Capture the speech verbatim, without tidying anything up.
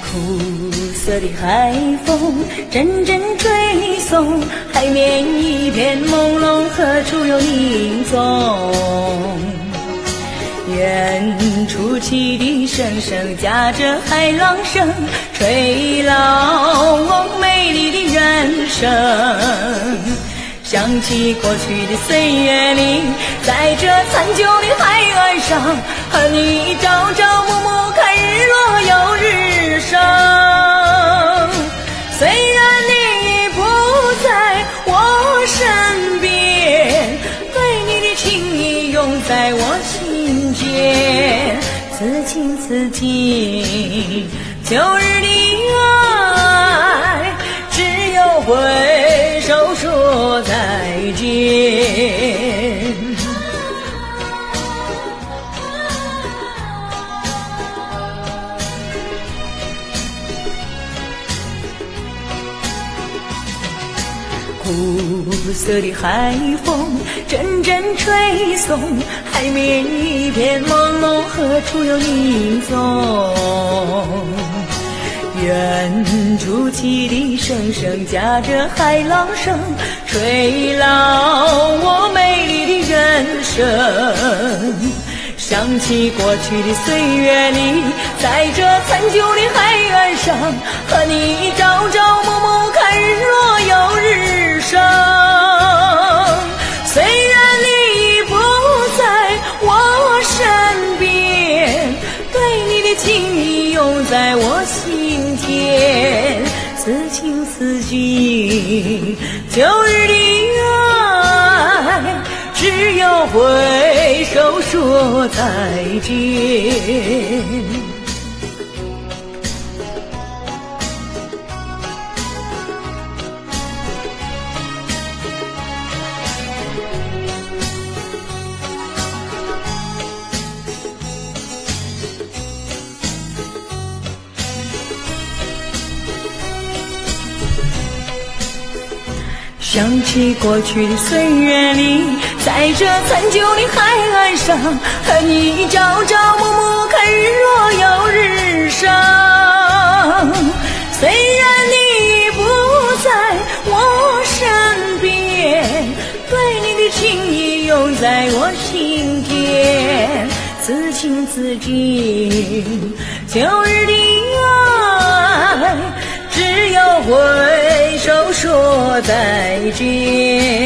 苦涩的海风阵阵吹送，海面一片朦胧，何处有你踪？远处汽笛声声夹着海浪声，吹老我美丽的人生。想起过去的岁月里，在这残旧的海岸上，和你朝朝暮暮看日落又日升。虽然你已不在我身边，对你的情意永在我心间。此情此景，旧日的爱，只有挥手说再见。苦涩的海风阵阵吹送，海面一片朦胧，何处有你踪？远处汽笛声声夹着海浪声，吹老我美丽的人生。想起过去的岁月里，在这残旧的海岸上，和你朝朝暮暮看日落又日升。虽然你已不在我身边，对你的情意永在我心间。此情此景，旧日的爱，只有挥手说再见。想起过去的岁月里，在这残旧的海岸上，和你朝朝暮暮看日落又日升。虽然你已不在我身边，对你的情意永在我心间。此情此景，旧日的爱，只有挥手说再见。